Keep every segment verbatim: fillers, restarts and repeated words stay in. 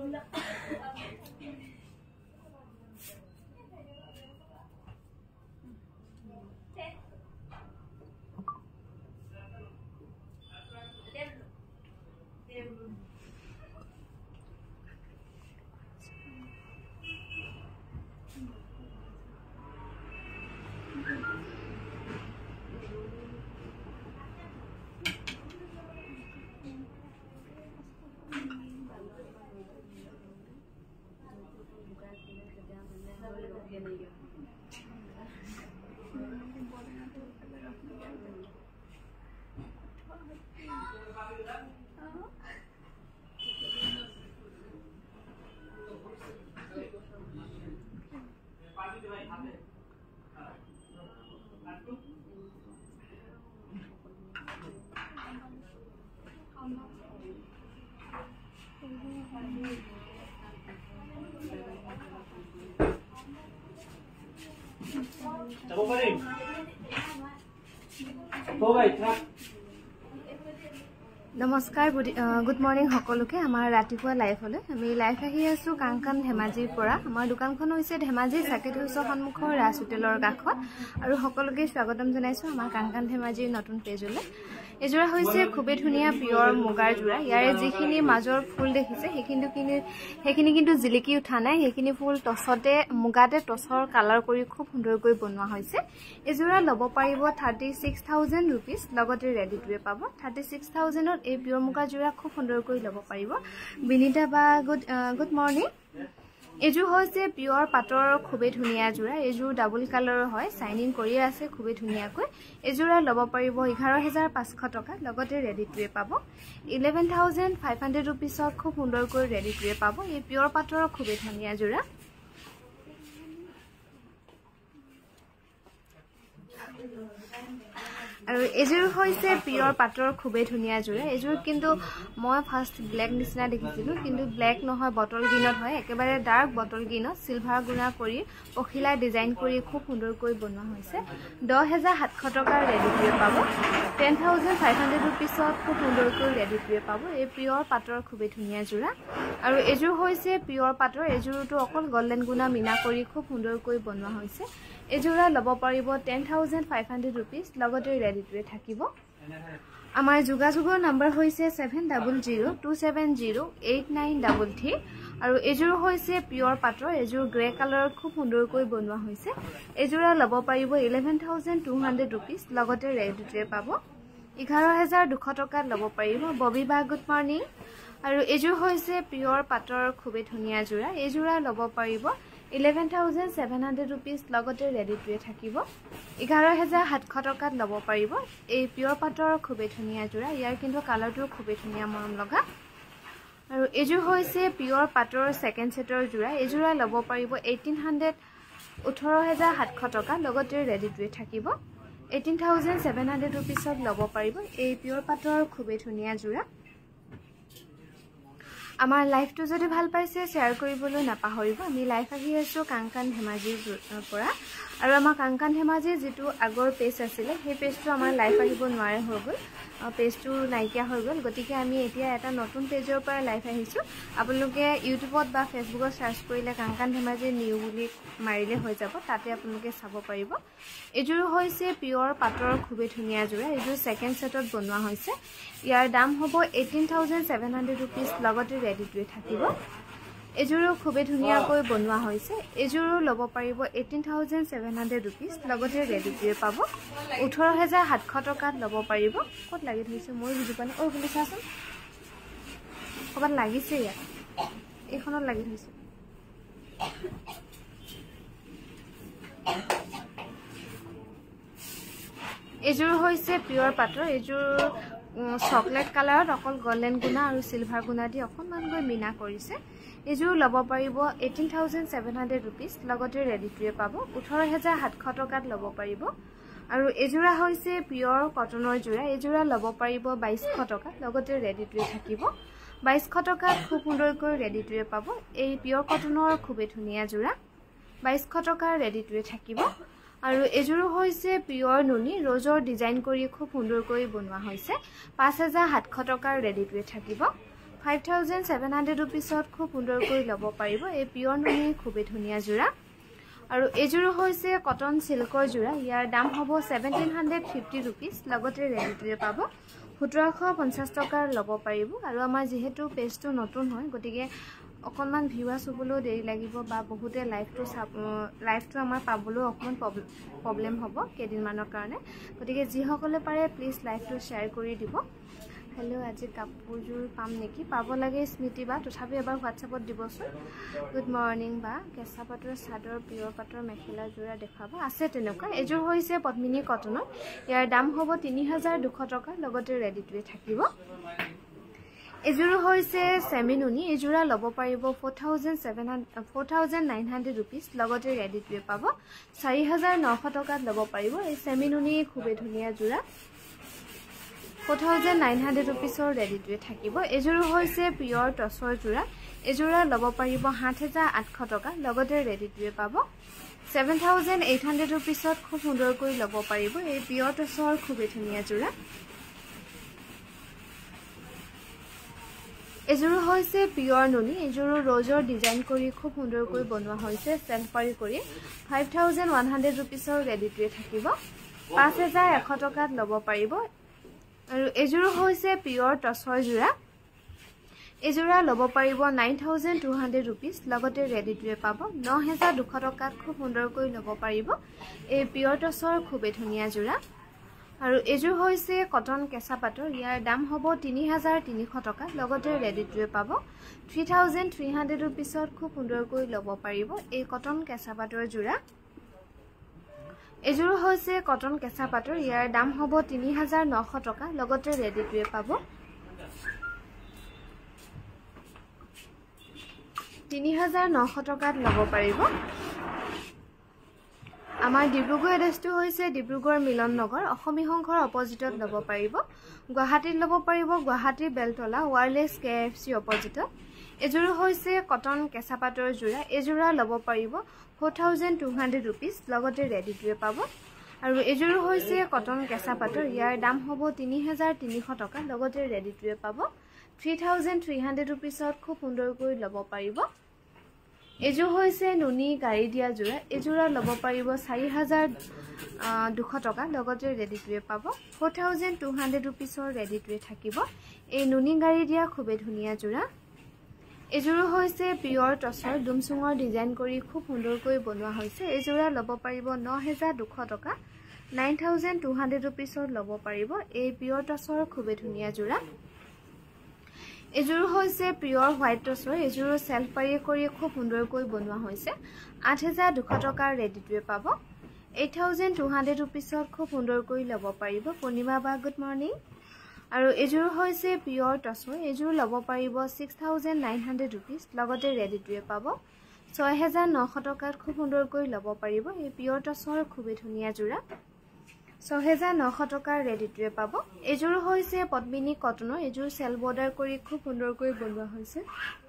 नमस्कार good morning সকলোকে আমাৰ ৰাতিপুৱা লাইভ হলে আমি লাইভ আহি আছো কাংকান ধেমাজিৰ পৰা আমাৰ দোকানখন হৈছে ধেমাজি সাকেত হাউছৰ সন্মুখৰ ৰাজ হোটেলৰ কাষত আৰু সকলোকে স্বাগতম জনাইছো আমাৰ কাংকান ধেমাজিৰ নতুন পেজলৈ এজোৰা হৈছে খুবে ধুনিয়া পিওর মুগাৰ জোৰা ইয়াৰে যিখিনি মাজৰ ফুল দেখিছে সেইখিনি কিনি সেইখিনি কিন্তু জিলিকি উঠা নাই সেইখিনি ফুল টছতে মুগাতে টছৰ কালাৰ কৰি খুব সুন্দৰকৈ বনোৱা হৈছে এজোৰা লব পাৰিব থাৰ্টি ছিক্স থাউজেণ্ড रुपीस লগতে ৰেডি টুৱে পাব থাৰ্টি ছিক্স থাউজেণ্ড ত এই পিওর মুগা জোৰা খুব সুন্দৰকৈ লব পাৰিব বিনিতা বা গুড গুড মৰ্নিং এজু হৈছে পিওর পাটৰ খুবে ধুনিয়া জোৰা এজু ডাবল কালাৰ হয় সাইনিং কৰি আছে খুবে ধুনিয়াকৈ এজোৰা লব পাৰিব এঘাৰ হাজাৰ পাঁচশ টকা লগতে ৰেডি টুৱে পাব ইলেভেন থাউজেণ্ড ফাইভ হাণ্ড্ৰেড रुपीसত খুব সুন্দৰকৈ ৰেডি টুৱে পাব এই পিওর পাটৰ খুবে ধুনিয়া জোৰা আৰু এজোৰ হৈছে পিওর পাটৰ খুবে ধুনিয়া জোৰা এজোৰ কিন্তু মই ফার্স্ট ব্ল্যাক নিচিনা দেখিছিলো কিন্তু ব্ল্যাক নহয় বটল গ্ৰীনত হয় একেবাৰে ডাৰ্ক বটল গ্ৰীনত সিলভাৰ গুণা কৰি পখিলা ডিজাইন কৰি খুব সুন্দৰকৈ বনোৱা হৈছে দহ হাজাৰ সাতশ টকাৰ ৰেডি টুৱে পাব টেন থাউজেণ্ড ফাইভ হাণ্ড্ৰেড रुपीसত খুব সুন্দৰকৈ ৰেডি টুৱে পাব এই পিওর পাটৰ খুবে ধুনিয়া জোৰা আৰু এজোৰ হৈছে পিওর পাটৰ এজোৰটো অকল গোল্ডেন গুণা মিনা কৰি খুব সুন্দৰকৈ বনোৱা হৈছে এজোৰা লব পাৰিব ten thousand five hundred rupees লগতে ৰেডি টুৱে থাকিব আমাৰ যোগাযোগৰ নম্বৰ হৈছে seven double zero' two seven zero' eight nine double three আৰু এজোৰ হৈছে পিওর পাটৰ এজোৰ গ্ৰে কালাৰত খুব সুন্দৰকৈ বনোৱা হৈছে এজোৰা লব পাৰিব eleven thousand two hundred rupees লগতে ৰেডি টুৱে পাব এঘাৰ হাজাৰ দুশ টকাত লব পাৰিব ববি বা গুড মৰ্নিং আৰু এজোৰ হৈছে পিওর পাটৰ খুবে ধুনিয়া জোৰা এজোৰা লব পাৰিব eleven thousand seven hundred rupees লগতে ৰেডি টুৱে থাকিব এঘাৰ হাজাৰ সাতশ টকাত লব পাৰিব এই পিওর পাটৰ খুবে ধুনিয়া জোৰা ইয়াৰ কিন্তু কালাৰটো খুবে ধুনিয়া মৰম লগা আৰু এজোৰ হৈছে পিওর পাটৰ সেকেন্ড সেটৰ জোৰা এজোৰা লব পাৰিব এইটিন হাণ্ড্ৰেড ওঠৰ হাজাৰ সাতশ টকা লগতে ৰেডি টুৱে থাকিব এইটিন থাউজেণ্ড ছেভেন হাণ্ড্ৰেড रुपीसত লব পাৰিব এই পিওর পাটৰ খুবে ধুনিয়া জোৰা আমাৰ লাইভটো যদি ভাল পাইছে শেয়াৰ কৰিবলৈ নাপাহৰিব আমি লাইভ আহি আছো কাংকান ধেমাজিৰ পৰা আৰু আমাৰ কাংকান ধেমাজিৰ যেটো আগৰ পেজ আছিল সেই পেজটো আমাৰ লাইভ আহিব নোৱাৰে হৈ গল পেজটো নাইকিয়া হৈ গল গতিকে আমি এতিয়া এটা নতুন পেজৰ পৰা লাইভ আহিছো আপোনালোকে ইউটিউবত বা ফেসবুকত সাৰ্চ কৰিলে কাংকান ধেমাজি নিউ বুলি মাৰিলে হৈ যাব তাতে আপোনালোকে চাব পাৰিব এজোৰ হৈছে পিওর পাটৰ খুবে ধুনিয়া জোৰা এজোৰ সেকেন্ড সেটত বনোৱা হৈছে ইয়াৰ দাম হ'ব eighteen thousand seven hundred rupees লগতে ৰেডি টুৱে থাকিব এজোৰো খুবে ধুনিয়াকৈ বনোৱা হৈছে এজোৰো লব পাৰিব eighteen thousand seven hundred rupees লগতে ৰেডি টুৱে পাব ওঠৰ হাজাৰ সাতশ টকাত লব পাৰিব কত লাগি থৈছে মই বুজি পানে ও বুলি চাচোন কবাত লাগিছে ইয়াত এইখনত লাগি থৈছে এজোৰ হৈছে পিওর পাটৰ এজোৰ চকলেট কালাৰত অকল গোল্ডেন গুণা আৰু সিলভাৰ গুণা দি অকনমান গৈ মিনা কৰিছে এজোৰ লব পাৰিব eighteen thousand seven hundred rupees লগতে ৰেডি টুৱে পাব ওঠৰ হাজাৰ সাতশ টকাত লব পাৰিব আৰু এজোৰা হৈছে পিওর কটনৰ জোৰা এজোৰা লব পাৰিব বাইশ টকা লগতে ৰেডি টুৱে থাকিব বাইশ টকাত খুব সুন্দৰকৈ ৰেডি টুৱে পাব এই পিওর কটনৰ খুবে ধুনিয়া জোৰা বাইশ টকাৰ ৰেডি টুৱে থাকিব আৰু এজোৰ হৈছে পিওর নুনি ৰজৰ ডিজাইন কৰি খুব সুন্দৰকৈ বনোৱা হৈছে পাঁচ হাজাৰ সাতশ টকাৰ ৰেডি টুৱে থাকিব ফাইভ থাউজেণ্ড ছেভেন হাণ্ড্ৰেড ৰুপিছত খুব সুন্দৰকৈ ল'ব পাৰিব এই পিয়ৰ নুনি খুবেই ধুনীয়া যোৰা আৰু এইযোৰো হৈছে কটন সিল্কৰ যোৰা ইয়াৰ দাম হ'ব সেভেন্টিন হাণ্ড্ৰেড ফিফটি ৰুপিজ লগতে ৰেডি টুৱে পাব সোতৰশ পঞ্চাছ টকাৰ ল'ব পাৰিব আৰু আমাৰ যেহেতু পেজটো নতুন হয় গতিকে অকণমান ভিউৱাৰ্ছ হ'বলৈও দেৰি লাগিব বা বহুতে লাইভটো লাইভটো আমাৰ পাবলৈও অকণমান প্ৰব্লেম হ'ব কেইদিনমানৰ কাৰণে গতিকে যিসকলে পাৰে প্লিজ লাইভটো শ্বেয়াৰ কৰি দিব হেল্ল' আজি কাপোৰযোৰ পাম নেকি পাব লাগে স্মৃতি বা তথাপি এবাৰ হোৱাটছআপত দিবচোন গুড মৰ্ণিং বা কেঁচা পাটৰ চাদৰ পিয়ৰ পাটৰ মেখেলা যোৰা দেখাব আছে তেনেকুৱা এযোৰ হৈছে পদ্মিনী কটনৰ ইয়াৰ দাম হ'ব তিনি হাজাৰ দুশ টকা লগতে ৰেডি টুৱে থাকিব এযোৰ হৈছে সেমি নুনি এযোৰা ল'ব পাৰিব four thousand seven hundred four thousand nine hundred rupees লগতে ৰেডি টুৱে পাব চাৰি হাজাৰ নশ টকাত ল'ব পাৰিব এই সেমি নুনি খুবেই ধুনীয়া যোৰা ফ'ৰ থাউজেণ্ড নাইন হাণ্ড্ৰেড ৰুপিজৰ ৰেডি টুৱে থাকিব এযোৰ হৈছে পিয়ৰ টচৰ যোৰা এযোৰা ল'ব পাৰিব সাত হাজাৰ আঠশ টকা লগতে ৰেডি টুৱে পাব ছেভেন থাউজেণ্ড এইট হাণ্ড্ৰেড ৰুপিজত খুব সুন্দৰকৈ ল'ব পাৰিব এই পিয়ৰ টচৰ খুবেই ধুনীয়া যোৰা এযোৰ হৈছে পিয়ৰ নুনি এযোৰ ৰ'জৰ ডিজাইন কৰি খুব সুন্দৰকৈ বনোৱা হৈছে চেল্ফ পাৰি কৰি ফাইভ থাউজেণ্ড ওৱান হাণ্ড্ৰেড ৰুপিজৰ ৰেডি টুৱে থাকিব পাঁচ হাজাৰ এশ টকাত ল'ব পাৰিব আৰু এযোৰ হৈছে পিয়ৰ টচৰ যোৰা এযোৰা ল'ব পাৰিব nine thousand two hundred rupees লগতে ৰেডি টুৱে পাব ন হাজাৰ দুশ টকাত খুব সুন্দৰকৈ ল'ব পাৰিব এই পিয়ৰ টচৰ খুবেই ধুনীয়া যোৰা আৰু এযোৰ হৈছে কটন কেঁচা পাটৰ ইয়াৰ দাম হ'ব তিনি হাজাৰ তিনিশ টকা লগতে ৰেডি টুৱে পাব থ্ৰী থাউজেণ্ড থ্ৰী হাণ্ড্ৰেড ৰুপিজত খুব সুন্দৰকৈ ল'ব পাৰিব এই কটন কেঁচা পাটৰ যোৰা এযোৰ হৈছে কটন কেঁচা পাটৰ ইয়াৰ দাম হ'ব তিনি হাজাৰ নশ টকা লগতে ৰেডি টুৱে পাব তিনি হাজাৰ নশ টকাত ল'ব পাৰিব আমাৰ ডিব্ৰুগড় এড্ৰেছটো হৈছে ডিব্ৰুগড় মিলন নগৰ অসমী সংঘৰ অপজিটত ল'ব পাৰিব গুৱাহাটীত ল'ব পাৰিব গুৱাহাটীৰ Beltola wireless K F C অপজিটত এযোৰ হৈছে কটন কেঁচা পাটৰ যোৰা এযোৰা ল'ব পাৰিব four thousand two hundred rupees লগতে ৰেডি টুৱে পাব আৰু এযোৰ হৈছে কটন কেঁচা পাটৰ ইয়াৰ দাম হ'ব তিনি হাজাৰ তিনিশ টকা লগতে ৰেডি টুৱে পাব থ্ৰী থাউজেণ্ড থ্ৰী হাণ্ড্ৰেড ৰুপিজত খুব সুন্দৰকৈ ল'ব পাৰিব এযোৰ হৈছে নুনি গাড়ী দিয়া যোৰা এযোৰা ল'ব পাৰিব চাৰি হাজাৰ দুশ টকা লগতে ৰেডি টুৱে পাব ফ'ৰ থাউজেণ্ড টু হাণ্ড্ৰেড ৰুপিজৰ ৰেডি টুৱে থাকিব এই নুনি গাড়ী দিয়া খুবেই ধুনীয়া যোৰা এযোৰ হৈছে পিয়ৰ টচৰ ডুমচুঙৰ ডিজাইন কৰি খুব সুন্দৰকৈ বনোৱা হৈছে এযোৰা ল'ব পাৰিব ন হাজাৰ দুশ টকা নাইন থাউজেণ্ড টু হাণ্ড্ৰেড ৰুপিজত ল'ব পাৰিব এই পিয়ৰ টচৰ খুবেই ধুনীয়া যোৰা এযোৰ হৈছে পিয়ৰ হোৱাইট টচৰ এযোৰ চেল্ফ পাৰি কৰি খুব সুন্দৰকৈ বনোৱা হৈছে আঠ হাজাৰ দুশ টকাৰ ৰেডি টুৱে পাব এইট থাউজেণ্ড টু হাণ্ড্ৰেড ৰুপিজত খুব সুন্দৰকৈ ল'ব পাৰিব পূৰ্ণিমা বা গুড মৰ্ণিং আৰু এযোৰ হৈছে পিয়ৰ টচৰ এযোৰ ল'ব পাৰিব six thousand nine hundred rupees লগতে ৰেডি টুৱে পাব ছয় হাজাৰ নশ টকাত খুব সুন্দৰকৈ ল'ব পাৰিব এই পিয়ৰ টচৰ খুবেই ধুনীয়া যোৰা ছয় হাজাৰ নশ টকাৰ ৰেডি টুৱে পাব এযোৰ হৈছে পদ্মিনী কটনৰ এযোৰ চেল বৰ্ডাৰ কৰি খুব সুন্দৰকৈ বনোৱা হৈছে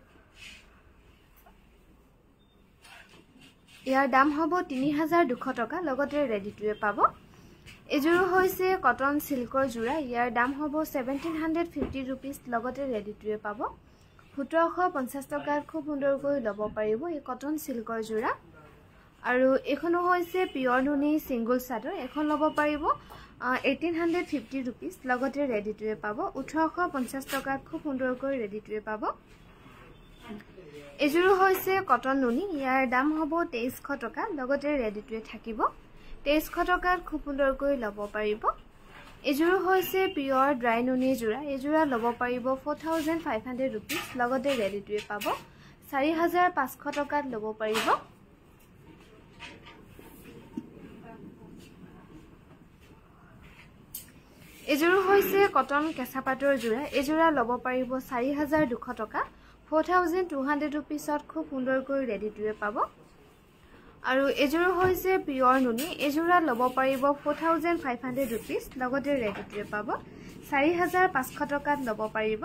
ইয়াৰ দাম হ'ব তিনি হাজাৰ দুশ টকা লগতে ৰেডি টুৱে পাব এযোৰ হৈছে কটন সিল্কৰ যোৰা ইয়াৰ দাম হ'ব সেভেন্টিন হাণ্ড্ৰেড ফিফটি ৰুপিজ লগতে ৰেডি টুৱে পাব সোতৰশ পঞ্চাছ টকাত খুব সুন্দৰকৈ ল'ব পাৰিব এই কটন সিল্কৰ যোৰা আৰু এখনো হৈছে পিয়ৰ নুনি সিংগল চাদৰ এখন ল'ব পাৰিব এইটিন হাণ্ড্ৰেড ফিফটি ৰুপিজ লগতে ৰেডি টুৱে পাব ওঠৰশ পঞ্চাছ টকাত খুব সুন্দৰকৈ ৰেডি টুৱে পাব এযোৰ হৈছে কটন নুনি ইয়াৰ দাম হ'ব তেইছশ টকা লগতে ৰেডি টুৱে থাকিব তেইছশ টকাত খুব সুন্দৰকৈ ল'ব পাৰিব এযোৰ হৈছে পিয়ৰ ড্ৰাই নুনি যোৰা এযোৰা ল'ব পাৰিব four thousand five hundred rupees লগতে ৰেডি টুৱে পাব চাৰি হাজাৰ পাঁচশ টকাত ল'ব পাৰিব এযোৰ হৈছে কটন কেঁচা পাটৰ যোৰা এযোৰা ল'ব পাৰিব চাৰি হাজাৰ দুশ টকা ফ'ৰ থাউজেণ্ড টু হাণ্ড্ৰেড ৰুপিজত খুব সুন্দৰকৈ ৰেডি টুৱে পাব আৰু এযোৰ হৈছে পিয়ৰ নুনি এযোৰা ল'ব পাৰিব four thousand five hundred rupees লগতে ৰেডি টুৱে পাব চাৰি হাজাৰ পাঁচশ টকাত ল'ব পাৰিব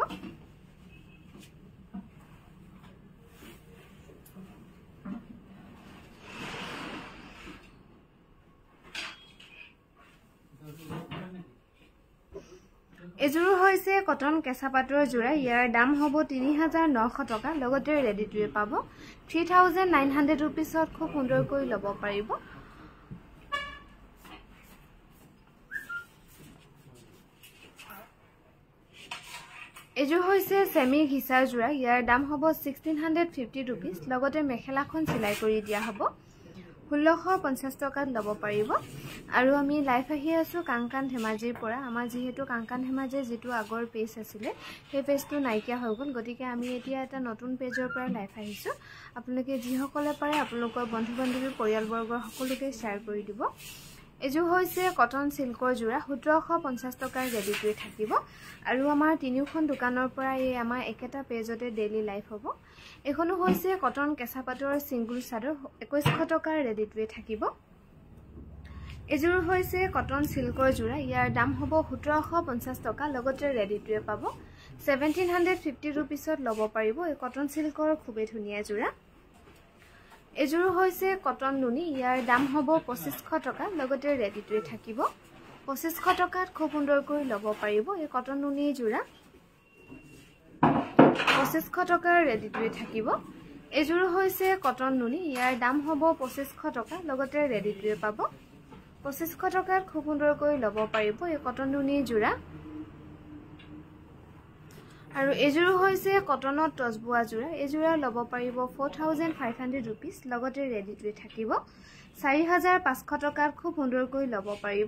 এযোৰ হৈছে কটন কেঁচা পাটৰ যোৰা ইয়াৰ দাম হ'ব তিনি হাজাৰ নশ টকা লগতে ৰেডি টু পাব থ্ৰী থাউজেণ্ড নাইন হাণ্ড্ৰেড ৰুপিছত খুব সুন্দৰকৈ ল'ব পাৰিব এযোৰ হৈছে সেমি ঘিচা যোৰা ইয়াৰ দাম হ'ব ষোল্লশ পঞ্চাছ ৰুপিছ লগতে মেখেলাখন চিলাই কৰি দিয়া হ'ব ষোল্লশ পঞ্চাছ টকাত ল'ব পাৰিব আৰু আমি লাইভ আহি আছো কাংকান ধেমাজিৰ পৰা আমাৰ যেহেতু কাংকান ধেমাজিৰ যেটো আগৰ পেজ আছিল সেই পেজটো নাইকিয়া হৈ গ'ল গতিকে আমি এতিয়া এটা নতুন পেজৰ পৰা লাইভ আহিছো আপোনালোকে যিসকলে পাৰে আপোনালোকৰ বন্ধু বান্ধৱী পৰিয়ালবৰ্গৰ সকলোকে শ্বেয়াৰ কৰি দিব এযোৰ হৈছে কটন সিল্কৰ যোৰা সোতৰশ পঞ্চাছ টকাৰ ৰেডি টু থাকিব আৰু আমাৰ তিনিখন দোকানৰ পৰা এই আমাৰ একেটা পেজতে ডেইলি লাইভ হ'ব এখনো হৈছে কটন কেঁচা পাটৰ সিঙ্গল চাদৰ একৈশ টকাৰ ৰেডি টু থাকিব এযোৰ হৈছে কটন সিল্কৰ যোৰা ইয়াৰ দাম হ'ব সোতৰশ পঞ্চাছ টকা লগতে ৰেডি টু পাব সেভেন্টিন ফিফটি ৰুপিছত ল'ব পাৰিব এই কটন সিল্কৰ খুবেই ধুনীয়া যোৰা এযোৰ হৈছে কটন নুনি ইয়াৰ দাম হ'ব পঁচিছশ টকা লগতে ৰেডি টু থাকিব পঁচিছশ টকাত খুব সুন্দৰকৈ ল'ব পাৰিব এই কটন নুনি যোৰা পঁচিছশ টকাৰ ৰেডি টু থাকিব এযোৰ হৈছে কটন নুনি ইয়াৰ দাম হ'ব পঁচিছশ টকা লগতে ৰেডি টু পাব পঁচিছশ টকাত খুব সুন্দৰকৈ ল'ব পাৰিব এই কটন নুনি যোৰা আৰু এযোৰ হৈছে কটনত টচ বোৱা যোৰা এযোৰা ল'ব পাৰিব four thousand five hundred rupees লগতে ৰেডি টু থাকিব চাৰি হাজাৰ পাঁচশ টকাত খুব সুন্দৰকৈ ল'ব পাৰিব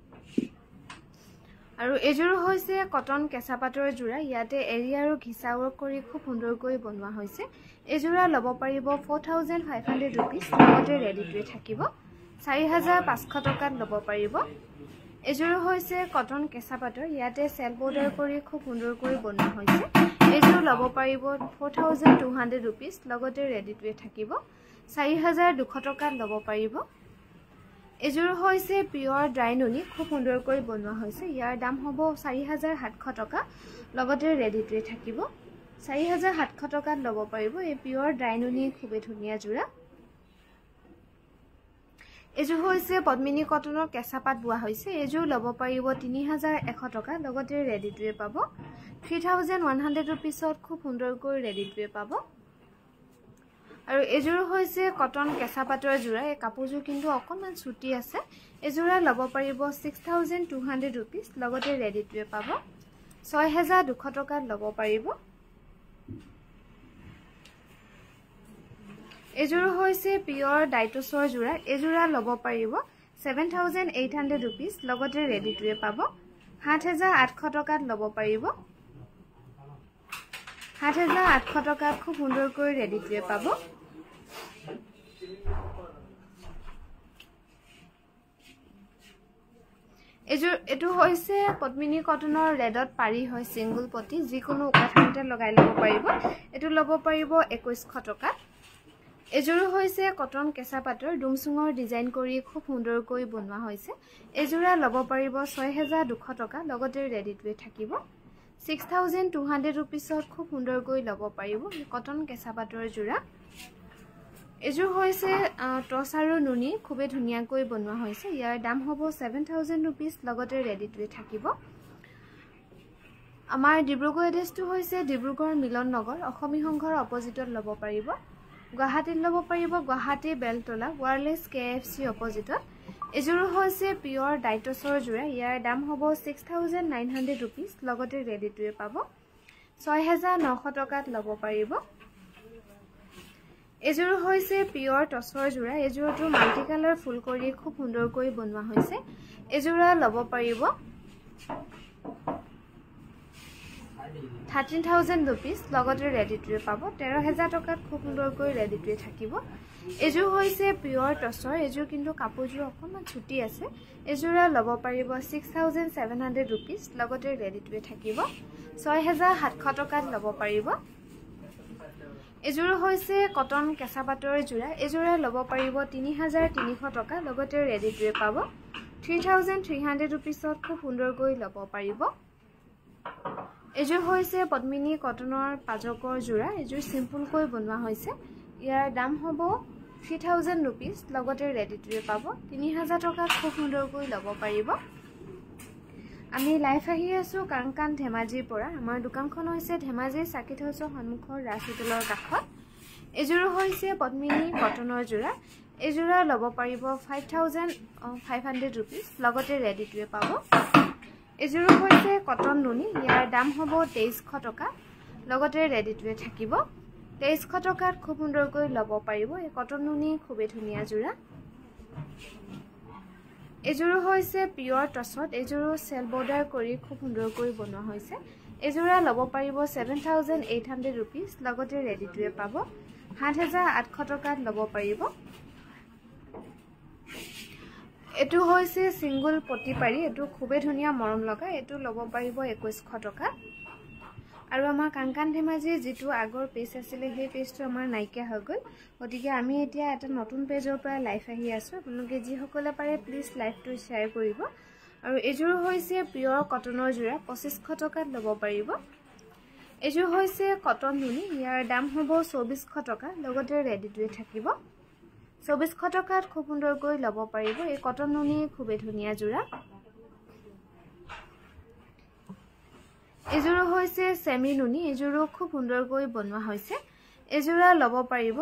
আৰু এযোৰ হৈছে কটন কেঁচা পাটৰ যোৰা ইয়াতে এৰি আৰু ঘিচা ৱৰ্ক কৰি খুব সুন্দৰকৈ বনোৱা হৈছে এযোৰা ল'ব পাৰিব four thousand five hundred rupees লগতে ৰেডি টু থাকিব চাৰি হাজাৰ পাঁচশ টকাত ল'ব পাৰিব এযোৰ হৈছে কটন কেঁচা পাটৰ ইয়াতে সেল বৰ্ডাৰ কৰি খুব সুন্দৰকৈ বনোৱা হৈছে এযোৰ ল'ব পাৰিব four thousand two hundred rupees লগতে ৰেডি টু থাকিব চাৰি হাজাৰ দুশ টকাত ল'ব পাৰিব এযোৰ হৈছে পিয়ৰ ড্ৰাই নুনি খুব সুন্দৰকৈ বনোৱা হৈছে ইয়াৰ দাম হ'ব চাৰি হাজাৰ সাতশ টকা লগতে ৰেডি টু থাকিব চাৰি হাজাৰ সাতশ টকাত ল'ব পাৰিব এই পিয়ৰ ড্ৰাই নুনি খুবেই ধুনীয়া যোৰা এযোৰ হৈছে পদ্মিনী কটনৰ কেঁচা পাট বোৱা হৈছে এযোৰ ল'ব পাৰিব তিনি হাজাৰ এশ টকা লগতে ৰেডি টু পাব থ্ৰী থাউজেণ্ড ওৱান হাণ্ড্ৰেড ৰুপিছত খুব সুন্দৰকৈ ৰেডি টু পাব আৰু এযোৰ হৈছে কটন কেঁচা পাটৰ যোৰা এই কাপোৰযোৰ কিন্তু অকণমান চুটি আছে এযোৰা ল'ব পাৰিব six thousand two hundred rupees লগতে ৰেডি টু পাব ছয় হাজাৰ দুশ টকাত ল'ব পাৰিব এযোৰ হৈছে পিয়ৰ ডাইটছৰ যোৰা এযোৰা ল'ব পাৰিব seven thousand eight hundred rupees লগতে ৰেডি টু পাব সাত হাজাৰ আঠশ টকাত ল'ব পাৰিব সাত হাজাৰ আঠশ টকাত খুব সুন্দৰকৈ ৰেডি টু পাব এযোৰ এটো হৈছে পদ্মিনী কটনৰ ৰেডত পাৰি হয় সিঙ্গল পটি যিকোনো উকাঠাতে লগাই ল'ব পাৰিব এটো ল'ব পাৰিব একৈশ টকাত এযোৰ হৈছে কটন কেঁচা পাটৰ ডুমচুঙৰ ডিজাইন কৰি খুব সুন্দৰকৈ বনোৱা হৈছে এযোৰা ল'ব পাৰিব ছয় হাজাৰ দুশ টকা লগতে ৰেডি টু থাকিব ছিক্স থাউজেণ্ড টু হাণ্ড্ৰেড ৰুপিছত খুব সুন্দৰকৈ ল'ব পাৰিব কটন কেঁচা পাটৰ যোৰা এযোৰ হৈছে টচ আৰু নুনি খুবেই ধুনীয়াকৈ বনোৱা হৈছে ইয়াৰ দাম হ'ব ছেভেন থাউজেণ্ড ৰুপিছ লগতে ৰেডি টু থাকিব আমাৰ ডিব্ৰুগড় এড্ৰেছটো হৈছে ডিব্ৰুগড় মিলন নগৰ অসমী সংঘৰ অপজিটত ল'ব পাৰিব গুৱাহাটীত ল'ব পাৰিব Guwahati Beltola wireless K F C অপজিটত এযোৰ হৈছে পিয়ৰ ডাইটছৰ যোৰা ইয়াৰ দাম হ'ব six thousand nine hundred rupees লগতে ৰেডি টু পাব ছয় হাজাৰ নশ টকাত ল'ব পাৰিব এযোৰ হৈছে পিয়ৰ টচৰ যোৰা এযোৰটো মাল্টি কালাৰ ফুল কৰি খুব সুন্দৰকৈ বনোৱা হৈছে এযোৰা ল'ব পাৰিব থাৰ্টিন থাউজেণ্ড ৰুপিছ লগতে ৰেডি টু পাব তেৰ হাজাৰ টকাত খুব সুন্দৰকৈ ৰেডি টু থাকিব এযোৰ হৈছে পিয়ৰ টচৰ এযোৰ কিন্তু কাপোৰযোৰ অকণমান ছুটি আছে এযোৰা ল'ব পাৰিব six thousand seven hundred rupees লগতে ৰেডি টু থাকিব ছয় হাজাৰ সাতশ টকাত ল'ব পাৰিব এযোৰ হৈছে কটন কেঁচা পাটৰ যোৰা এযোৰা ল'ব পাৰিব তিনি হাজাৰ তিনিশ টকা লগতে ৰেডি টু পাব থ্ৰী থাউজেণ্ড থ্ৰী হাণ্ড্ৰেড ৰুপিছত খুব সুন্দৰকৈ ল'ব পাৰিব এযোৰ হৈছে পদ্মিনী কটনৰ পাজকৰ যোৰা এযোৰ সিম্পলকৈ বনোৱা হৈছে ইয়াৰ দাম হ'ব থ্ৰী থাউজেণ্ড ৰুপিছ লগতে ৰেডি টু পাব তিনি হাজাৰ টকাত খুব সুন্দৰকৈ ল'ব পাৰিব আমি লাইভ আহি আছো কাংকান ধেমাজিৰ পৰা। আমাৰ দোকানখন হৈছে ধেমাজি সাকিত হাউছৰ সন্মুখৰ ৰাজ হোটেলৰ কাষত। এযোৰ হৈছে পদ্মিনী কটনৰ যোৰা। এযোৰা ল'ব পাৰিব five thousand five hundred rupees, লগতে ৰেডি টুৱে পাব। এযোৰ হৈছে কটন নুনি, ইয়াৰ দাম হ'ব তেইছশ টকা, লগতে ৰেডি টুৱে থাকিব। তেইছশ টকাত খুব সুন্দৰকৈ ল'ব পাৰিব। এই কটন নুনি খুবেই ধুনীয়া যোৰা। এযোৰ হৈছে পিয়ৰ টছত, এযোৰ চেল বৰ্ডাৰ কৰি খুব সুন্দৰকৈ বনোৱা হৈছে। এযোৰা ল'ব পাৰিব seven thousand eight hundred rupees, লগতে ৰেডি টুৱে পাব। সাত হাজাৰ আঠশ টকাত ল'ব পাৰিব। এইটো হৈছে চিংগুল পটি পাৰি, এইটো খুবেই ধুনীয়া মৰম লগা। এইটো ল'ব পাৰিব একৈছশ টকা। আৰু আমাৰ কাংকান ধেমাজিৰ যিটো আগৰ পেজ আছিলে সেই পেজটো আমাৰ নাইকিয়া হৈ গ'ল, গতিকে আমি এতিয়া এটা নতুন পেজৰ পৰা লাইভ আহি আছোঁ। আপোনালোকে যিসকলে পাৰে প্লিজ লাইভটো শ্বেয়াৰ কৰিব। আৰু এযোৰ হৈছে পিয়ৰ কটনৰ যোৰা, পঁচিছশ টকাত ল'ব পাৰিব। এযোৰ হৈছে কটন নুনি, ইয়াৰ দাম হ'ব চৌবিছশ টকা, লগতে ৰেডি টুৱে থাকিব। চৌবিছশ টকাত খুব সুন্দৰকৈ ল'ব পাৰিব। এই কটন নুনি খুবেই ধুনীয়া যোৰা। এযোৰ হৈছে চেমি নুনি, এযোৰো খুব সুন্দৰকৈ বনোৱা হৈছে। এযোৰা ল'ব পাৰিব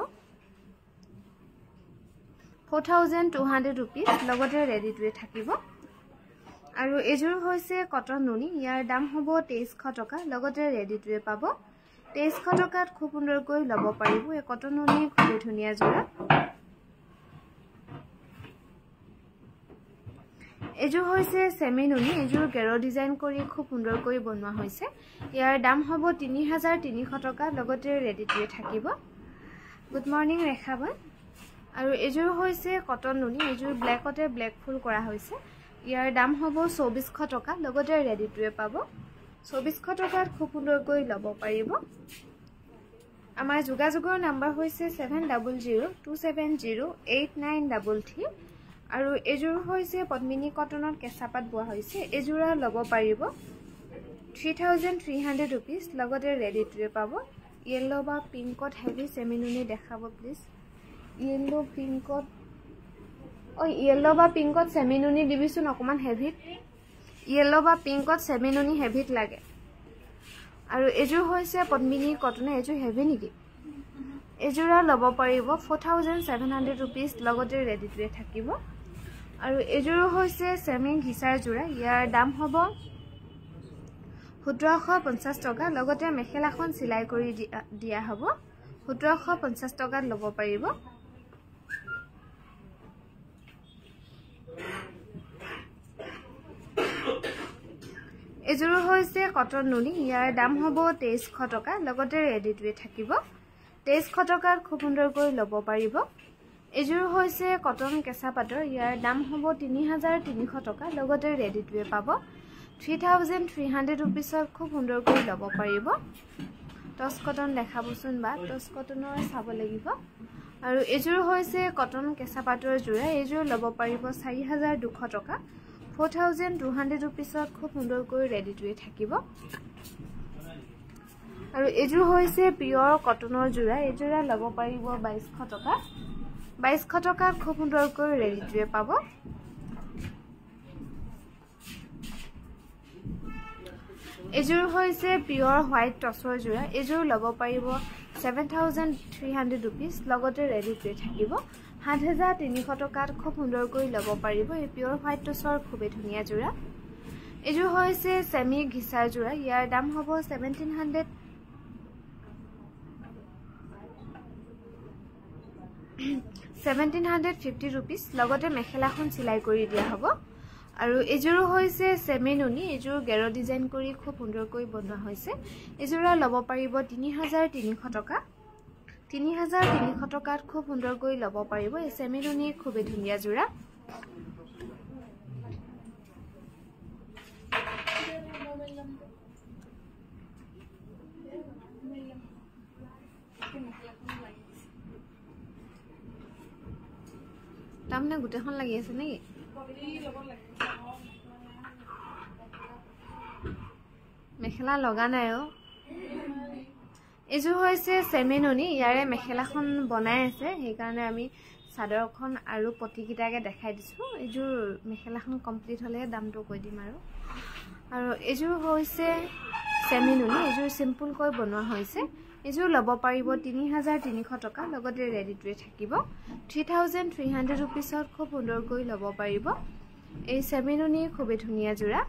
four thousand two hundred rupees, লগতে ৰেডি টুৱে থাকিব। আৰু এযোৰ হৈছে কটন নুনি, ইয়াৰ দাম হ'ব তেইছশ টকা, লগতে ৰেডি টুৱে পাব। তেইছশ টকাত খুব সুন্দৰকৈ ল'ব পাৰিব। এই কটন নুনি খুবেই ধুনীয়া যোৰা। এযোৰ হৈছে চেমি নুনি, এযোৰ গেৰ ডিজাইন কৰি খুব সুন্দৰকৈ বনোৱা হৈছে। ইয়াৰ দাম হ'ব তিনি হাজাৰ তিনিশ টকা, লগতে ৰেডি টুৱে থাকিব। গুড মৰ্ণিং ৰেখাবন। আৰু এযোৰ হৈছে কটন নুনি, এযোৰ ব্লেকতে ব্লেক ফুল কৰা হৈছে। ইয়াৰ দাম হ'ব চৌবিছশ টকা, লগতে ৰেডি টুৱে পাব। চৌবিছশ টকাত খুব সুন্দৰকৈ ল'ব পাৰিব। আমাৰ যোগাযোগৰ নাম্বাৰ হৈছে seven double zero' two seven zero' eight nine double three. আৰু এযোৰ হৈছে পদ্মিনী কটনত কেঁচা পাত বোৱা হৈছে। এযোৰা ল'ব পাৰিব three thousand three hundred rupees, লগতে ৰেডি টুৱে পাব। য়েল্ল' বা পিংকত হেভি চেমি নুনি দেখাব প্লিজ। য়েল্ল' পিংকত অঁ য়েল্ল' বা পিংকত চেমি নুনি দিবিচোন অকণমান হেভিত। য়েল্ল' বা পিংকত চেমি নুনি হেভিত লাগে। আৰু এযোৰ হৈছে পদ্মিনী কটনৰ, এযোৰ হেভি নেকি? এযোৰা ল'ব পাৰিব four thousand seven hundred rupees, লগতে ৰেডি টুৱে থাকিব। আৰু এযোৰ হৈছে চেমি ঘিচাৰ যোৰা, ইয়াৰ দাম হ'ব সোতৰশ পঞ্চাছ টকা, লগতে মেখেলাখন চিলাই কৰি দিয়া হ'ব। সোতৰশ পঞ্চাছ টকাত ল'ব পাৰিব। এযোৰ হৈছে কটন নুনি, ইয়াৰ দাম হ'ব তেইছশ টকা, লগতে ৰেডি টুৱে থাকিব। তেইছশ টকাত খুব সুন্দৰকৈ ল'ব পাৰিব। এযোৰ হৈছে কটন কেঁচা পাতৰ, ইয়াৰ দাম হ'ব তিনি হাজাৰ তিনিশ টকা, লগতে ৰেডি টুৱে পাব। থ্ৰী থাউজেণ্ড থ্ৰী হাণ্ড্ৰেড ৰুপিজত খুব সুন্দৰকৈ ল'ব পাৰিব। টচ কটন দেখাবচোন বা, টচ কটনৰ চাব লাগিব। আৰু এযোৰ হৈছে কটন কেঁচা পাতৰ যোৰা, এযোৰ ল'ব পাৰিব চাৰি হাজাৰ দুশ টকা, ফ'ৰ থাউজেণ্ড টু হাণ্ড্ৰেড ৰুপিজত খুব সুন্দৰকৈ ৰেডি টুৱে থাকিব। আৰু এযোৰ হৈছে পিয়ৰ কটনৰ যোৰা, এযোৰা ল'ব পাৰিব বাইছশ টকা। বাইছশ টকাত খুব সুন্দৰকৈ ৰেডি টুৱে পাব। এযোৰ হৈছে পিয়ৰ হোৱাইট টচৰ যোৰা, এযোৰ ল'ব পাৰিব seven thousand three hundred rupees, লগতে ৰেডি টুৱে থাকিব। সাত হাজাৰ তিনিশ টকাত খুব সুন্দৰকৈ ল'ব পাৰিব। এই পিয়ৰ হোৱাইট টচৰ খুবেই ধুনীয়া যোৰা। এযোৰ হৈছে চেমি ঘিচাৰ যোৰা, ইয়াৰ দাম হ'ব seventeen hundred seventeen hundred fifty rupees, লগতে মেখেলাখন চিলাই কৰি দিয়া হ'ব। আৰু এযোৰ হৈছে চেমি নুনি, এযোৰ গেৰ ডিজাইন কৰি খুব সুন্দৰকৈ বনোৱা হৈছে। এযোৰা ল'ব পাৰিব তিনি হাজাৰ তিনিশ টকা। তিনি হাজাৰ তিনিশ টকাত খুব সুন্দৰকৈ ল'ব পাৰিব। এই চেমি নুনি খুবেই ধুনীয়া যোৰা। তাৰমানে গোটেইখন লাগি আছে নেকি? মেখেলা লগা নাই অ'। এযোৰ হৈছে চেমি নুনি, ইয়াৰে মেখেলাখন বনাই আছে, সেইকাৰণে আমি চাদৰখন আৰু পটিকিটাকে দেখাই দিছো এজোৰ মেখেলাখন কমপ্লিট হলে দামটো কৈ দিম আৰু আৰু এজোৰ হৈছে সেমি নুনি এজোৰ সিম্পল কৈ বনোৱা হৈছে এজোৰ লব পাৰিব তিনি হাজাৰ তিনিশ টকা লগতে ৰেডি টু থাকিব থ্ৰী থাউজেণ্ড থ্ৰী হাণ্ড্ৰেড ৰুপিছত খুব সুন্দৰকৈ লব পাৰিব এই সেমি নুনি খুবেই ধুনীয়া জোৰা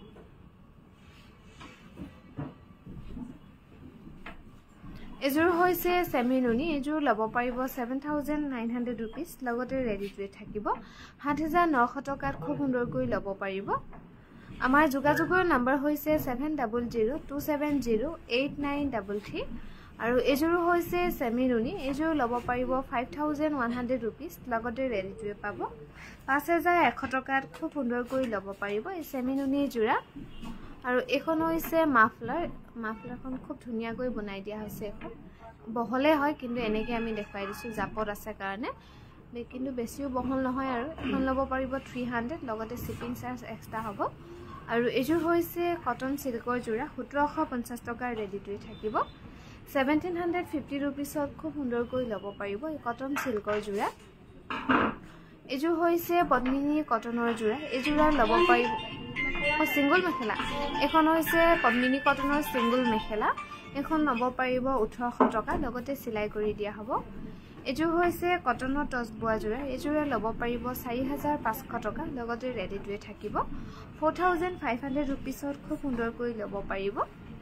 এজোৰ হৈছে সেমি নুনি এজোৰ লব পাৰিব seven thousand nine hundred rupees লগতে ৰেডি টু থাকিব সাত হাজাৰ নশ টকাত খুব সুন্দৰকৈ লব পাৰিব আমাৰ যোগাযোগৰ নম্বৰ হৈছে seven double zero' two seven zero' eight nine double three আৰু এজোৰ হৈছে সেমি নুনি এজোৰ লব পাৰিব five thousand one hundred rupees লগতে ৰেডি টু পাব পাঁচ হাজাৰ এশ টকাত খুব সুন্দৰকৈ লব পাৰিব এই সেমি নুনি জোৰা আৰু এখন হৈছে মাফলাৰ মাফলাৰখন খুব ধুনীয়াকৈ বনাই দিয়া হৈছে এখন বহলে হয় কিন্তু এনেকৈ আমি দেখাই দিছো জাপত আছে কাৰণে কিন্তু বেছিও বহল নহয় আৰু এখন লব পাৰিব থ্ৰী হাণ্ড্ৰেড লগতে শিপিং চাৰ্জ এক্সট্ৰা হ'ব আৰু এজোৰ হৈছে কটন সিল্কৰ জোৰা সোতৰশ পঞ্চাছ টকাৰ ৰেডি টু থাকিব সেভেন্টিন হাণ্ড্ৰেড ফিফটি ৰুপিছত খুব সুন্দৰকৈ লব পাৰিব এই কটন সিল্কৰ জোৰা এজোৰ হৈছে পদ্মিনী কটনৰ জোৰা এজোৰা লব পাৰিব সিঙ্গল মেখেলা এখন হৈছে পদ্মিনী কটনৰ সিঙ্গল মেখেলা এখন লব পাৰিব ওঠৰশ টকা লগতে সিলাই কৰি দিয়া হ'ব এজোৰ হৈছে কটনৰ টচ বোৱা জোৰা এজোৰা লব পাৰিব চাৰি হাজাৰ পাঁচশ টকা লগতে ৰেডি টু থাকিব ফ'ৰ থাউজেণ্ড ফাইভ হাণ্ড্ৰেড ৰুপিছত খুব সুন্দৰকৈ লব পাৰিব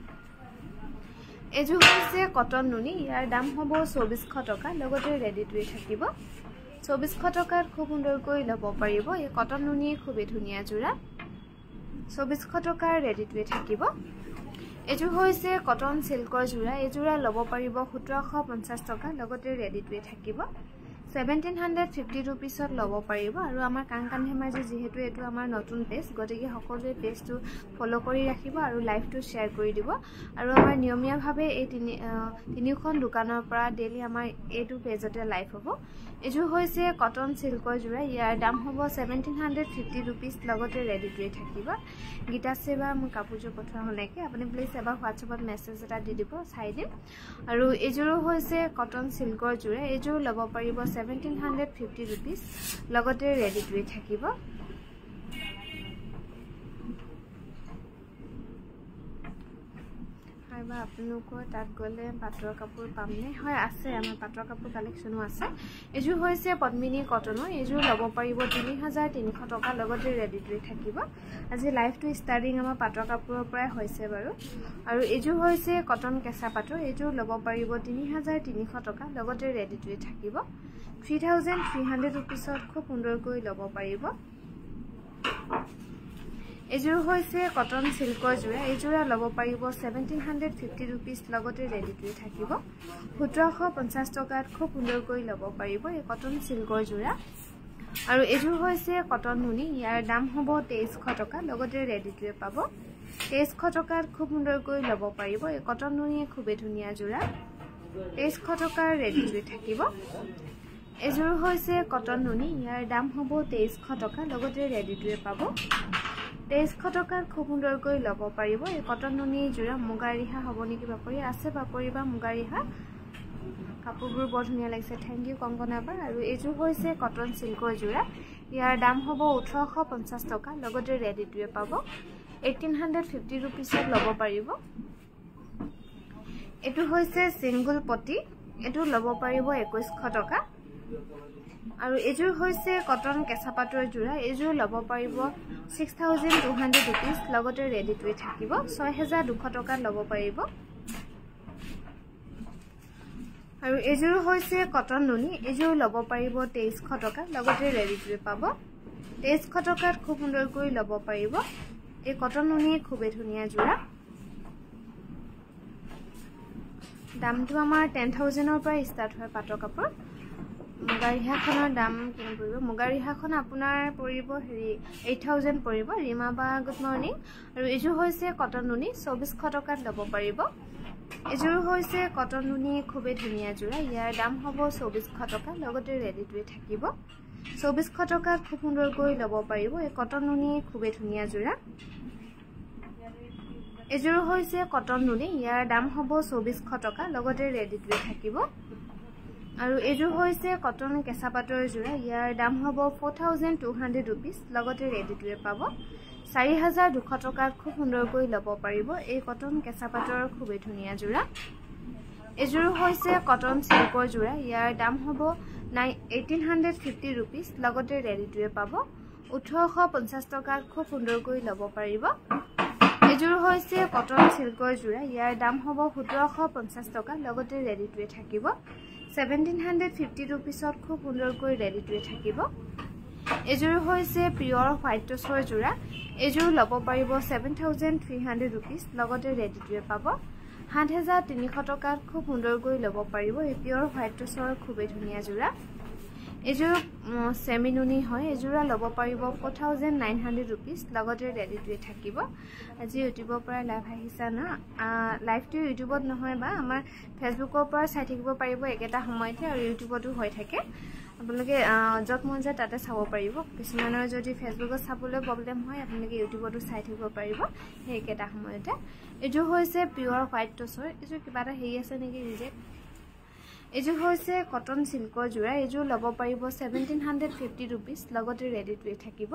এজোৰ হৈছে কটন নুনি ইয়াৰ দাম হ'ব চৌবিছশ টকা লগতে ৰেডি টু থাকিব চৌবিছশ টকাত খুব সুন্দৰকৈ লব পাৰিব এই কটন নুনি খুবেই ধুনীয়া জোৰা চৌবিছশ টকাৰ ৰেডি টু থাকিব এজোৰ হৈছে কটন সিল্কৰ জোৰা এজোৰা লব পাৰিব সোতৰশ পঞ্চাছ টকা লগতে ৰেডি টু থাকিব সেভেন্টিন হাণ্ড্ৰেড ফিফটি ৰুপিছত লব পাৰিব আৰু আমাৰ কাংকান ধেমাজি যেহেতু এটো আমাৰ নতুন পেজ গতিকে সকলোৱে পেজটো ফলো কৰি ৰাখিব আৰু লাইভটো শেয়াৰ কৰি দিব আৰু আমাৰ নিয়মীয়াভাৱে এই তিনি তিনিখন দোকানৰ পৰা ডেইলি আমাৰ এইটো পেজতে লাইভ হ'ব এজোৰ হৈছে কটন সিল্কৰ জোৰা ইয়াৰ দাম হ'ব সেভেন্টিন হাণ্ড্ৰেড ফিফটি ৰুপিছ লগতে ৰেডি টু থাকিব গীতা সেৱা মোৰ কাপোৰযোৰ পঠোৱা হলেকে আপুনি প্লিজ এবাৰ হোৱাটছএপত মেছেজ এটা দি দিব চাই দিম আৰু এজোৰ হৈছে কটন সিল্কৰ জোৰা এজোৰ লব পাৰিব সেভেন্টিন হাণ্ড্ৰেড ফিফটি ৰুপিছ লগতে ৰেডি টু থাকিব বা আপোনালোকৰ তাত গলে পাটৰ কাপোৰ পামনে হয় আছে আমাৰ পাটৰ কাপোৰ কালেকশনো আছে এজোৰ হৈছে পদ্মিনী কটনৰ এজোৰ লব পাৰিব তিনি হাজাৰ তিনিশ টকা লগতে ৰেডি টু থাকিব আজি লাইভটো ষ্টাৰ্টিং আমাৰ পাটৰ কাপোৰৰ পৰাই হৈছে বাৰু আৰু এজোৰ হৈছে কটন কেঁচা পাটৰ এজোৰ লব পাৰিব তিনি হাজাৰ তিনিশ টকা লগতে ৰেডি টু থাকিব থ্ৰী থাউজেণ্ড থ্ৰী হাণ্ড্ৰেড ৰুপিছত খুব সুন্দৰকৈ লব পাৰিব এজোৰ হৈছে কটন সিল্কৰ জোৰা এজোৰা লব পাৰিব সেভেন্টিন হাণ্ড্ৰেড ফিফটি ৰুপিছ লগতে ৰেডি টু থাকিব সোতৰশ পঞ্চাছ টকাত খুব সুন্দৰকৈ লব পাৰিব এই কটন সিল্কৰ জোৰা আৰু এজোৰ হৈছে কটন নুনি ইয়াৰ দাম হ'ব তেইছশ টকা লগতে ৰেডি টু পাব তেইছশ টকাত খুব সুন্দৰকৈ লব পাৰিব এই কটন নুনি খুবেই ধুনীয়া জোৰা তেইছশ টকাৰ ৰেডি টু থাকিব এজোৰ হৈছে কটন নুনি ইয়াৰ দাম হ'ব তেইছশ টকা লগতে ৰেডি টু পাব তেইছশ টকাত খুব সুন্দৰকৈ লব পাৰিব এই কটন নুনি জোৰা মুগা ৰিহা হ'ব নেকি বাপৰি আছে বাপৰি বা মুগা ৰিহা কাপোৰবোৰ বৰ ধুনীয়া লাগিছে থ্যাংক ইউ কংকনা বা আৰু এজোৰ হৈছে কটন সিল্কৰ জোৰা ইয়াৰ দাম হ'ব ওঠৰশ পঞ্চাছ টকা লগতে ৰেডি টু পাব এইটিন হাণ্ড্ৰেড ফিফটি ৰুপিছত লব পাৰিব এটো হৈছে সিঙ্গল পটি এটো লব পাৰিব একৈছশ টকা আৰু এজোৰ হৈছে কটন কেঁচা পাটৰ জোৰা এজোৰ লব পাৰিব six thousand two hundred rupees লগতে ৰেডি টু থাকিব ছয় হাজাৰ দুশ টকাত লব পাৰিব আৰু এজোৰ হৈছে কটন নুনি এজোৰ লব পাৰিব তেইছশ টকা লগতে ৰেডি টু পাব তেইছশ টকাত খুব সুন্দৰকৈ লব পাৰিব এই কটন নুনি খুবেই ধুনীয়া জোৰা দামটো আমাৰ টেন থাউজেণ্ডৰ পৰা ষ্টাৰ্ট হয় পাটৰ কাপোৰ মুগা ৰিহাখনৰ দাম কিমান পৰিব মুগা ৰিহাখন আপোনাৰ পৰিব হেৰি এইট থাউজেণ্ড পৰিব ৰীমা বা গুড মৰ্নিং আৰু এজোৰ হৈছে কটন নুনি চৌবিছশ টকাত লব পাৰিব এজোৰ হৈছে কটন নুনি খুবেই ধুনীয়া জোৰা ইয়াৰ দাম হ'ব চৌবিছশ টকা লগতে ৰেডি টু থাকিব চৌবিছশ টকাত খুব সুন্দৰকৈ লব পাৰিব এই কটন নুনি খুবেই ধুনীয়া জোৰা এজোৰ হৈছে কটন নুনি ইয়াৰ দাম হ'ব চৌবিছশ টকা লগতে ৰেডি টু থাকিব আৰু এইযোৰ হৈছে কটন কেঁচা পাটৰ যোৰা ইয়াৰ দাম হ'ব four thousand two hundred rupees লগতে ৰেডি টু ৱেৰ পাব চাৰি হাজাৰ দুশ টকাত খুব সুন্দৰকৈ ল'ব পাৰিব এই কটন কেঁচা পাটৰ খুবেই ধুনীয়া যোৰা এইযোৰ হৈছে কটন চিল্কৰ যোৰা ইয়াৰ দাম হ'ব nine eighteen hundred fifty rupees লগতে ৰেডি টু ৱেৰ পাব ওঠৰশ পঞ্চাছ টকাত খুব সুন্দৰকৈ ল'ব পাৰিব এইযোৰ হৈছে কটন চিল্কৰ যোৰা ইয়াৰ দাম হ'ব সোতৰশ পঞ্চাছ টকা লগতে ৰেডি টু ৱেৰ থাকিব ছেভেণ্টিন হাণ্ড্ৰেড ফিফটি ৰুপিছত খুব সুন্দৰকৈ ৰেডি টু ৱেৰ থাকিব এইযোৰ হৈছে পিয়ৰ হোৱাইট টচৰ যোৰা এইযোৰ ল'ব পাৰিব seven thousand three hundred rupees লগতে ৰেডি টু ৱেৰ পাব সাত হাজাৰ তিনিশ টকাত খুব সুন্দৰকৈ ল'ব পাৰিব এই পিয়ৰ হোৱাইট টচৰ খুবেই ধুনীয়া যোৰা এইযোৰ চেমি নুনি হয় এইযোৰা ল'ব পাৰিব four thousand nine hundred rupees লগতে ৰেডি টু ৱেৰ থাকিব আজি ইউটিউবৰ পৰা লাইভ আহিছা না লাইভটো ইউটিউবত নহয় বা আমাৰ ফেচবুকৰ পৰা চাই থাকিব পাৰিব একেটা সময়তে আৰু ইউটিউবতো হৈ থাকে আপোনালোকে য'ত মন যায় তাতে চাব পাৰিব কিছুমানৰ যদি ফেচবুকত চাবলৈ প্ৰব্লেম হয় আপোনালোকে ইউটিউবতো চাই থাকিব পাৰিব সেই একেটা সময়তে এইযোৰ হৈছে পিয়ৰ হোৱাইট টচৰ এইযোৰ কিবা এটা হেৰি আছে নেকি ৰিজেক্ট এইযোৰ হৈছে কটন চিল্কৰ যোৰা এইযোৰ ল'ব পাৰিব ছেভেণ্টিন হাণ্ড্ৰেড ফিফটি ৰুপিজ লগতে ৰেডি টু ৱেৰ থাকিব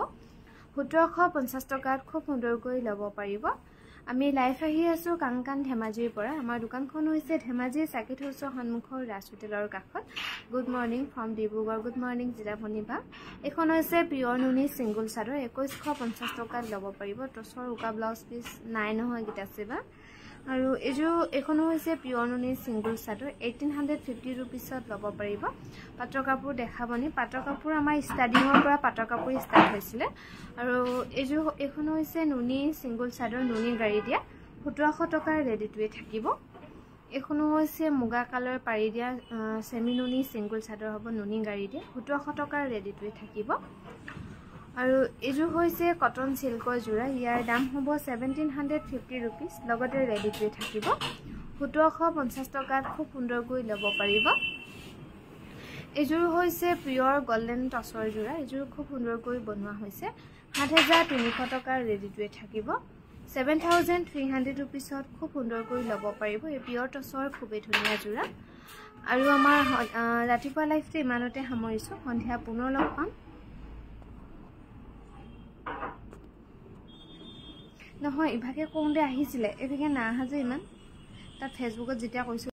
সোতৰশ পঞ্চাছ টকাত খুব সুন্দৰকৈ ল'ব পাৰিব আমি লাইভ আহি আছোঁ কাংকান ধেমাজিৰ পৰা আমাৰ দোকানখন হৈছে ধেমাজিৰ চাকিত হাউচৰ সন্মুখৰ ৰাজ হোটেলৰ কাষত good morning from Dibrugarh good morning জিৰাভনী বা এইখন হৈছে পিয়ৰ নুনি ছিংগুল চাদৰ একৈছশ পঞ্চাছ টকাত ল'ব পাৰিব টচৰ উকা ব্লাউজ পিচ নাই নহয় গীত আছে বা আৰু এইযোৰ এইখনো হৈছে পিয়ৰ নুনি ছিংগুল চাদৰ এইটিন হাণ্ড্ৰেড ফিফটি ৰুপিছত ল'ব পাৰিব পাটৰ কাপোৰ দেখাবনি পাটৰ কাপোৰ আমাৰ ষ্টাৰ্টিঙৰ পৰা পাটৰ কাপোৰ ষ্টাৰ্ট হৈছিলে আৰু এইযোৰ এইখন হৈছে নুনি ছিংগুল চাদৰ নুনি গাড়ী দিয়া সোতৰশ টকাৰ ৰেডি টু ৱেৰ থাকিব এইখনো হৈছে মুগা কালাৰ পাৰি দিয়া চেমি নুনি ছিংগুল চাদৰ হ'ব নুনি গাড়ী দিয়া সোতৰশ টকাৰ ৰেডি টু ৱেৰ থাকিব আৰু এইযোৰ হৈছে কটন চিল্কৰ যোৰা ইয়াৰ দাম হ'ব ছেভেণ্টিন হাণ্ড্ৰেড ফিফটি ৰুপিজ লগতে ৰেডি টু ৱেৰ থাকিব সোতৰশ পঞ্চাছ টকাত খুব সুন্দৰকৈ ল'ব পাৰিব এইযোৰ হৈছে পিয়ৰ গল্ডেন টচৰ যোৰা এইযোৰ খুব সুন্দৰকৈ বনোৱা হৈছে সাত হাজাৰ তিনিশ টকাৰ ৰেডি টু ৱেৰ থাকিব ছেভেন থাউজেণ্ড থ্ৰী হাণ্ড্ৰেড ৰুপিছত খুব সুন্দৰকৈ ল'ব পাৰিব এই পিয়ৰ টচৰ খুবেই ধুনীয়া যোৰা আৰু আমাৰ ৰাতিপুৱা লাইফটো ইমানতে সামৰিছোঁ সন্ধিয়া পুনৰ লগ পাম নহয় ইভাগে কওঁতে আহিছিলে এইভাগে নাহা যে ইমান তাত ফেচবুকত যেতিয়া কৈছোঁ